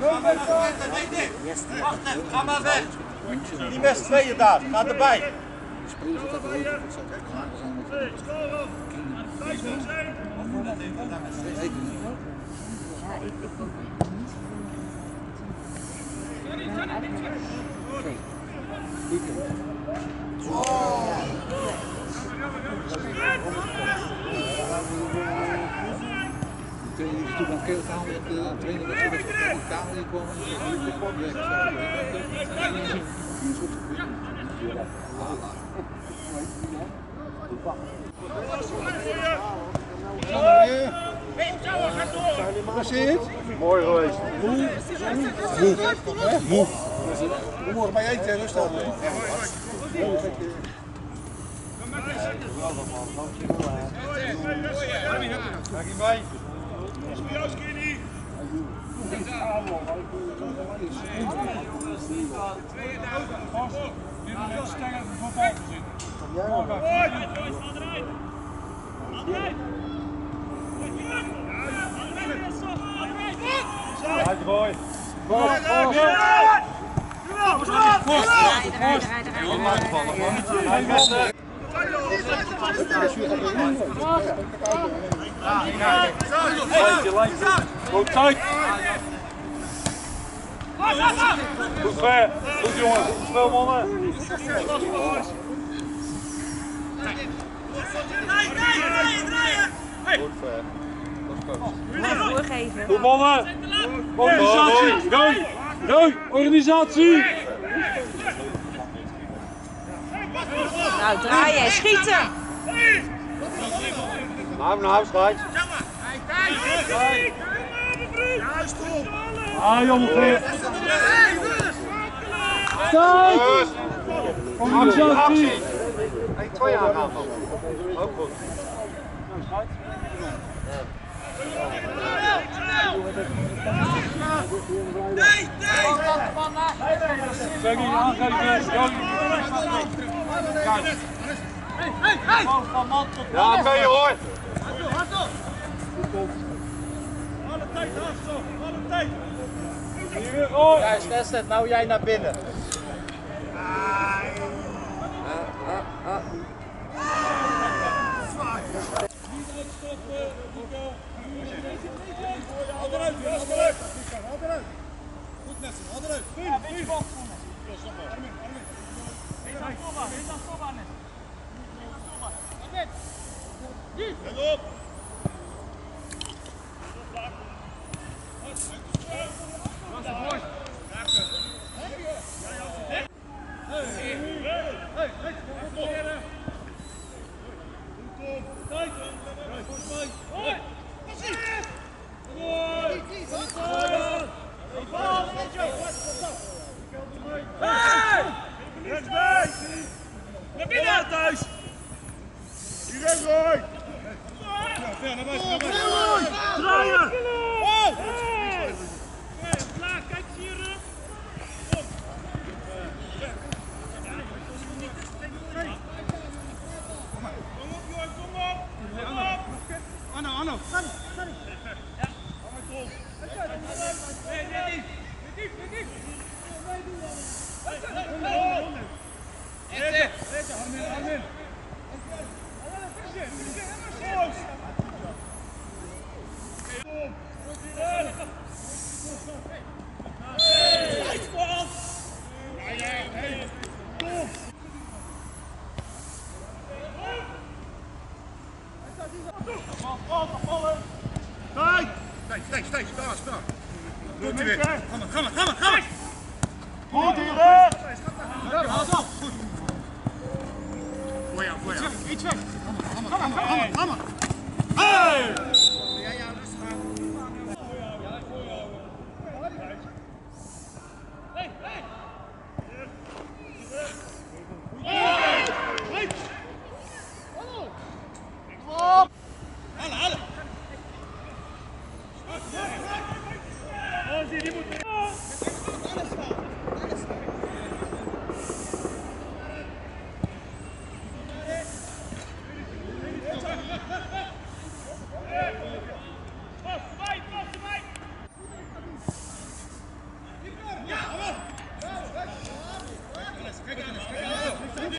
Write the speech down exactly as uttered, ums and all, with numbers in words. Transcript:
Wacht even, ga maar weg. Niet met z'n tweeën daar, ga erbij. Die is toen aan Keel gehaald op de trainer dat hij uit Italië kwam en die kwam weg. Mooi geweest. Moe. Moe. We mogen bij eten rust aan. Kijk je mee? Dat is voor jou, Skinny. Uitgooien. Goed tijd. Goed ver. Goed jongen. Goed spel mannen. Goed ver. Voorgeven. Goed mannen. Organisatie. Rooi. Rooi. Organisatie. Nou, draaien en schieten. Nou, nou, schijt. Ah, jongen. Tijd. Organisatie. Twee aangaan. Ook goed. Nee, nee! Peggy, aangeven. Ja, oké hoor. Alle tijd, Hasso. Alle tijd. Ja, Stested, nou jij naar binnen. Niet uitstoppen, Nico. Haal eruit, haal eruit. Haal eruit. Goed Nessen, haal eruit. Ja, beetje bal. Ja, stop maar. Armin, Armin. Eén dan stop aan, één dan stop aan. Armin. Let op. Naar binnen thuis! Hier is Roy! Ja, ver naar buiten, naar buiten! Draaien! Oh! Klaar, kijk eens hier! Kom! Kom op, Johan, kom op! Kom op! Anno, Anno! Sorry, sorry! Ja, kom maar terug! Nee, nee, niet! Niet, niet, niet! Eten! Eten, Armin, Armin! Steek, steek, daar, daar. Komt hij weer. Ga maar, ga maar, ga maar, ga maar. Goed hier, hè. Ja, haal het af. Goed. Voor jou, voor jou. Iets weg. Ga maar, ga maar, ga maar, ga maar. Hey! Ja, ja, rustig aan. Ja, voor jou. Hey, hey. Hey! Hallo! Halen, halen! Oh, zie je, die moet...